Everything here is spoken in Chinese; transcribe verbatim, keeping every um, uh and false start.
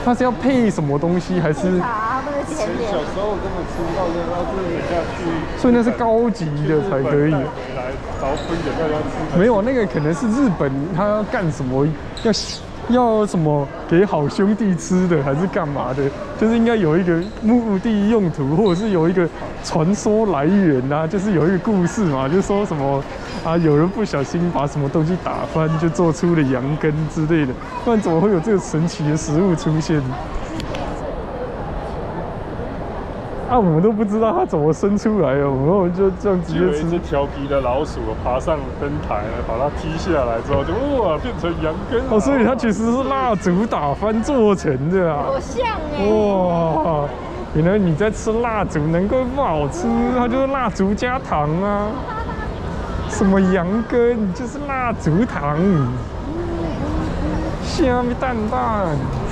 它是要配什么东西，还是？ 茶那个甜点。 小时候根本吃不到，然后就是人家去， 所以那是高级的才可以。 回来早分给大家吃。 没有，那个可能是日本，他要干什么？要要什么给好兄弟吃的，还是干嘛的？就是应该有一个目的用途，或者是有一个传说来源啊，就是有一个故事嘛，就说什么啊，有人不小心把什么东西打翻，就做出了羊羹之类的，不然怎么会有这个神奇的食物出现？啊，我们都不知道它怎么生出来的，然后我们就这样直接吃。 一只调皮的老鼠爬上灯台，把它踢下来之后，就哇变成羊羹哦， 所以它其实是蜡烛打翻做成的啊。 好像哎。 哇，原来你在吃蜡烛，难怪不好吃，它就是蜡烛加糖啊。什么羊羹，就是蜡烛糖，虾米蛋蛋。